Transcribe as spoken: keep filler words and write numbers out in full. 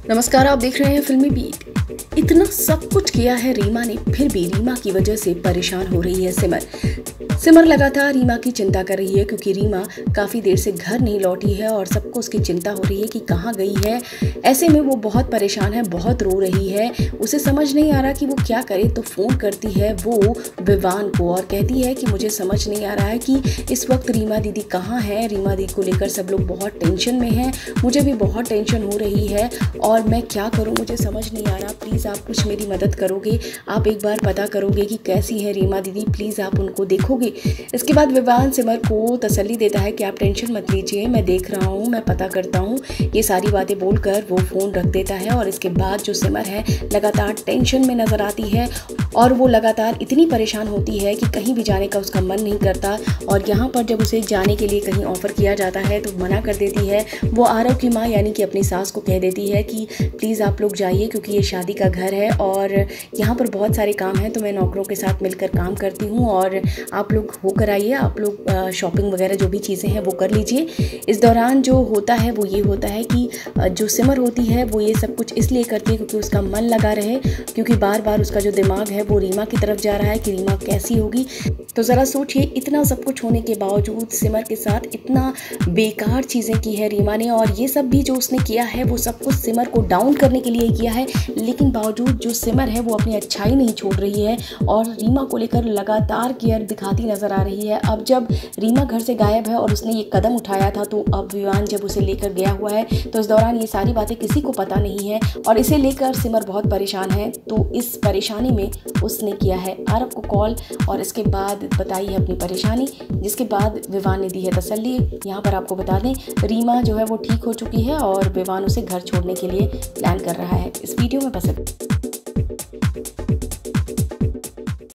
नमस्कार, आप देख रहे हैं फिल्मी बीट। इतना सब कुछ किया है रीमा ने, फिर भी रीमा की वजह से परेशान हो रही है सिमर। सिमर लगातार रीमा की चिंता कर रही है क्योंकि रीमा काफ़ी देर से घर नहीं लौटी है और सबको उसकी चिंता हो रही है कि कहाँ गई है। ऐसे में वो बहुत परेशान है, बहुत रो रही है। उसे समझ नहीं आ रहा कि वो क्या करे, तो फ़ोन करती है वो विवान को और कहती है कि मुझे समझ नहीं आ रहा है कि इस वक्त रीमा दीदी कहाँ है। रीमा दीदी को लेकर सब लोग बहुत टेंशन में हैं, मुझे भी बहुत टेंशन हो रही है और मैं क्या करूँ मुझे समझ नहीं आ रहा। प्लीज़ आप कुछ मेरी मदद करोगे, आप एक बार पता करोगे कि कैसी है रीमा दीदी, प्लीज़ आप उनको देखोगे। इसके बाद विवान सिमर को तसल्ली देता है कि आप टेंशन मत लीजिए, मैं देख रहा हूँ, मैं पता करता हूँ। ये सारी बातें बोलकर वो फ़ोन रख देता है और इसके बाद जो सिमर है लगातार टेंशन में नज़र आती है और वो लगातार इतनी परेशान होती है कि कहीं भी जाने का उसका मन नहीं करता। और यहाँ पर जब उसे जाने के लिए कहीं ऑफ़र किया जाता है तो मना कर देती है। वो आरव की माँ यानी कि अपनी सास को कह देती है कि प्लीज़ आप लोग जाइए क्योंकि ये शादी का घर है और यहाँ पर बहुत सारे काम हैं, तो मैं नौकरों के साथ मिलकर काम करती हूँ और आप लोग होकर आइए, आप लोग शॉपिंग वगैरह जो भी चीज़ें हैं वो कर लीजिए। इस दौरान जो होता है वो ये होता है कि जो सिमर होती है वो ये सब कुछ इसलिए करती है क्योंकि उसका मन लगा रहे, क्योंकि बार बार उसका जो दिमाग है वो रीमा की तरफ जा रहा है कि रीमा कैसी होगी। तो ज़रा सोचिए, इतना सब कुछ होने के बावजूद सिमर के साथ इतना बेकार चीज़ें की है रीमा ने, और ये सब भी जो उसने किया है वो सब कुछ सिमर को डाउन करने के लिए किया है। लेकिन बावजूद जो सिमर है वो अपनी अच्छाई नहीं छोड़ रही है और रीमा को लेकर लगातार केयर दिखाती नज़र आ रही है। अब जब रीमा घर से गायब है और उसने ये कदम उठाया था, तो अब विवान जब उसे लेकर गया हुआ है तो इस दौरान ये सारी बातें किसी को पता नहीं है और इसे लेकर सिमर बहुत परेशान है। तो इस परेशानी में उसने किया है आरव को कॉल और इसके बाद बताई है अपनी परेशानी, जिसके बाद विवान ने दी है तसल्ली। यहाँ पर आपको बता दें, रीमा जो है वो ठीक हो चुकी है और विवान उसे घर छोड़ने के लिए प्लान कर रहा है। इस वीडियो में बस